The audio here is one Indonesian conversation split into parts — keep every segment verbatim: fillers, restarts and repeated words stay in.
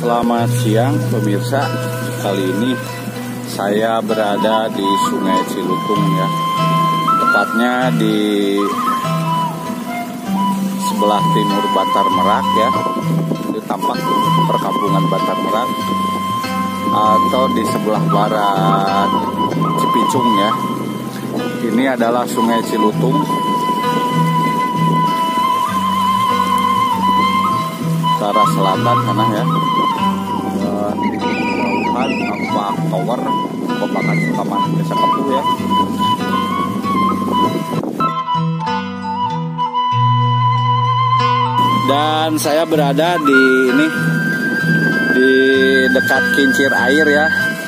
Selamat siang pemirsa. Kali ini saya berada di Sungai Cilutung ya. Tepatnya di sebelah timur Bantar Merak ya. Itu tampak perkampungan Bantar Merak. Atau di sebelah barat Cipicung ya. Ini adalah Sungai Cilutung. Ke arah selatan sana ya. Dan Ampak Tower, Kopakan Sukaman, Desa Kepuh ya. Dan saya berada di ini di dekat kincir air ya.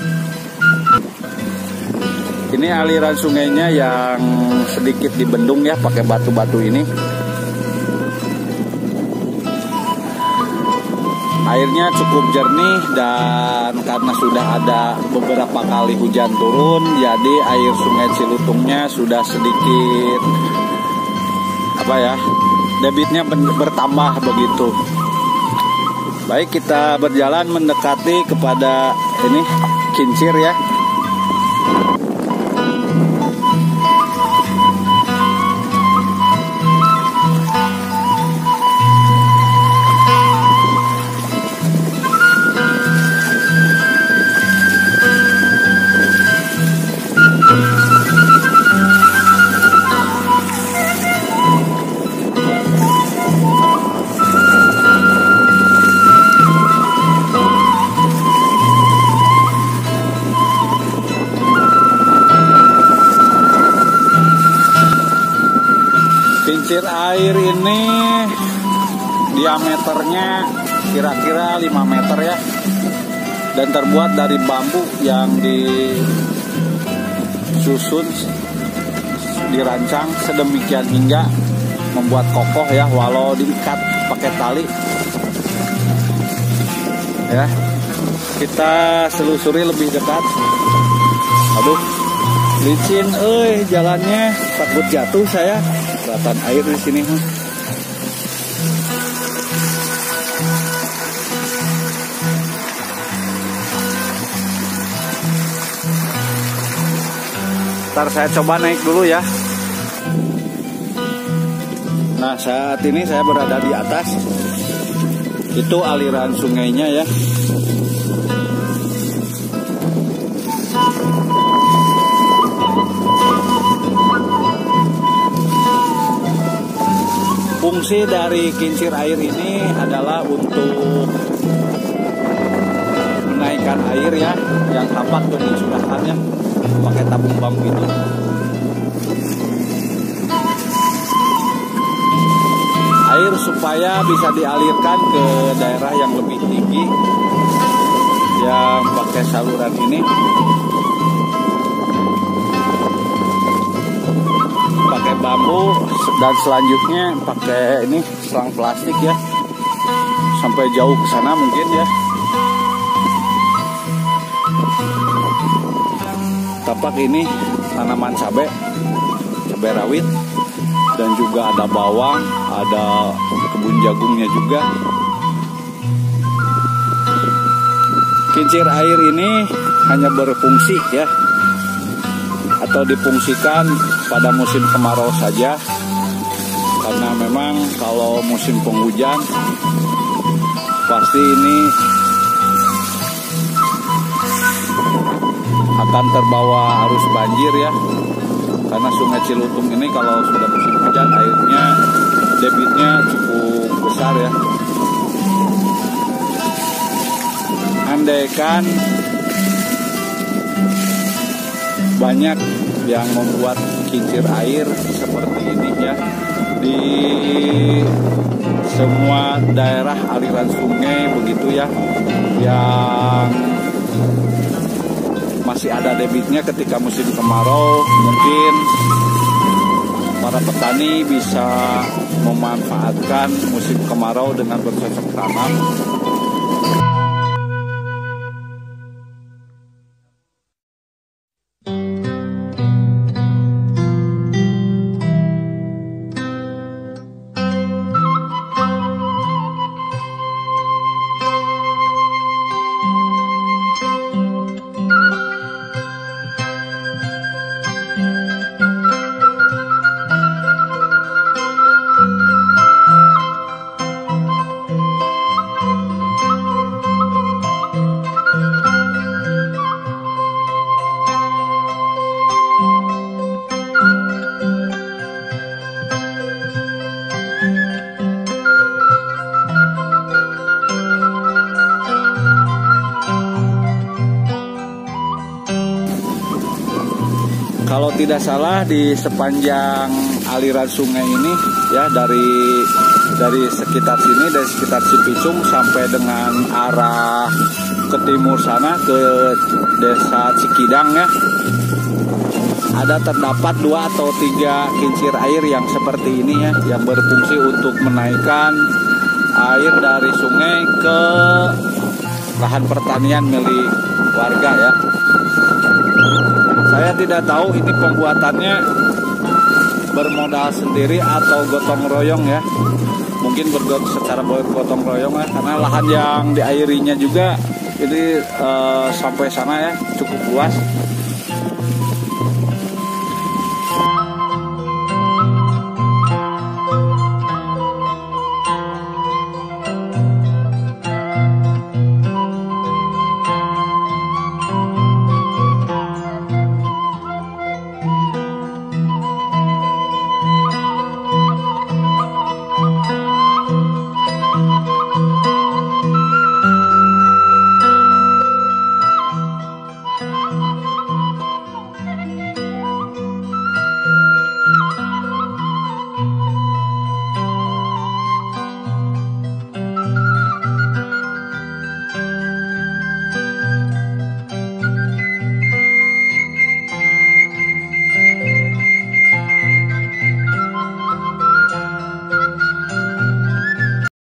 Ini aliran sungainya yang sedikit dibendung ya pakai batu-batu ini. Airnya cukup jernih dan karena sudah ada beberapa kali hujan turun, jadi air Sungai Cilutungnya sudah sedikit apa ya, debitnya bertambah begitu. Baik, kita berjalan mendekati kepada ini kincir ya. Kincir air ini diameternya kira-kira lima meter ya, dan terbuat dari bambu yang disusun, dirancang sedemikian hingga membuat kokoh ya, walau diikat pakai tali ya. Kita selusuri lebih dekat. Aduh, licin euy jalannya, takut jatuh saya. Kelihatan air di sini. Ntar saya coba naik dulu ya. Nah, saat ini saya berada di atas. Itu aliran sungainya ya. Fungsi dari kincir air ini adalah untuk menaikkan air ya, yang tampak tuh dicurahkannya pakai tabung bambu itu. Air supaya bisa dialirkan ke daerah yang lebih tinggi yang pakai saluran ini. Pakai bambu dan selanjutnya pakai ini selang plastik ya, sampai jauh ke sana mungkin ya. Tampak ini tanaman cabai, cabai rawit, dan juga ada bawang, ada kebun jagungnya juga. Kincir air ini hanya berfungsi ya, atau difungsikan pada musim kemarau saja, karena memang kalau musim penghujan pasti ini akan terbawa arus banjir ya, karena Sungai Cilutung ini kalau sudah musim hujan airnya debitnya cukup besar ya. Andaikan banyak yang membuat kincir air seperti ini ya di semua daerah aliran sungai begitu ya, yang masih ada debitnya ketika musim kemarau, mungkin para petani bisa memanfaatkan musim kemarau dengan bercocok tanam. tidak salah di sepanjang aliran sungai ini ya, dari dari sekitar sini, dari sekitar Cipicung sampai dengan arah ke timur sana ke desa Cikidang ya, ada terdapat dua atau tiga kincir air yang seperti ini ya, yang berfungsi untuk menaikkan air dari sungai ke lahan pertanian milik warga ya. Saya tidak tahu ini pembuatannya bermodal sendiri atau gotong royong ya, mungkin bergot secara bergotong royong ya, karena lahan yang diairinya juga ini uh, sampai sana ya cukup luas.